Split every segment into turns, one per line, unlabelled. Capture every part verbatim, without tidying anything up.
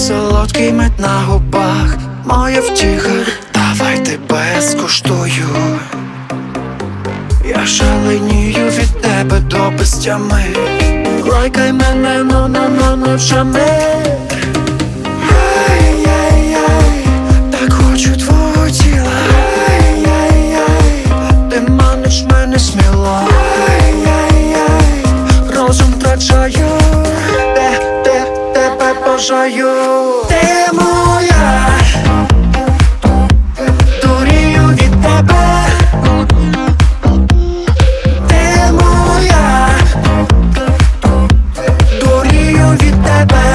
солодкий мед на губах, моя втіха, давай тебе скуштую. Я шаленію від тебе до безтями. Лайкай мене, но на но ночами. Ай-яй-яй, так хочу твого тіла. Ай-яй-яй, ти маниш мене сміло. Ай-яй-яй, розум втрачаю, де, де, тебе бажаю. Ти моя, дурію від тебе. Ти моя, дурію від тебе.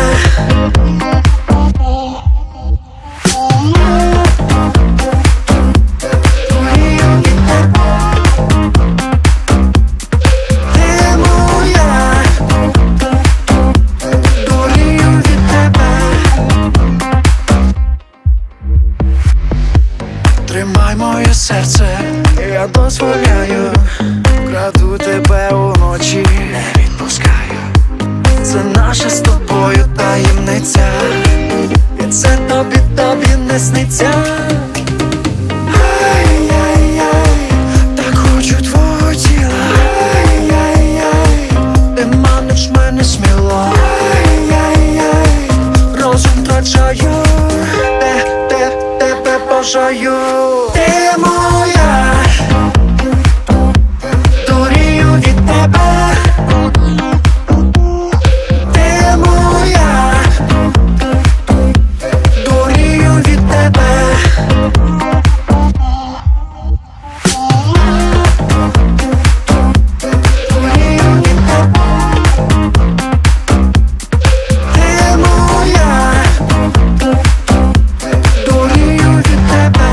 Тримай моє серце, я дозволяю, краду тебе уночі, не відпускаю. Це наша з тобою таємниця, і це тобі, тобі не сниться. Ай-яй-яй, так хочу твого тіла. Ай-яй-яй, ти маниш мене сміло. Ай-яй-яй, розум втрачаю, де, де, тебе бажаю. Ти моя, дурію від тебе. Ти моя, дурію від тебе. Дурію від тебе. Ти моя, дурію від тебе.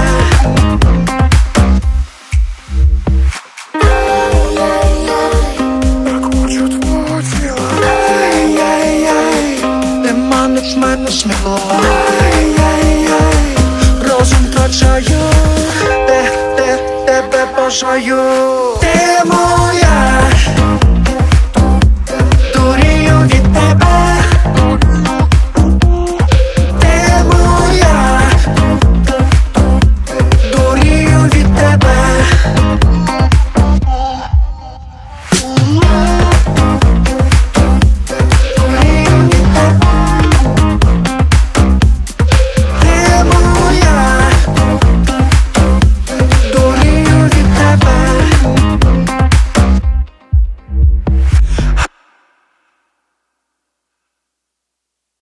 Ти маниш мене сміло. Ай-яй-яй, розум втрачаю, де, де, тебе бажаю. Ти моя.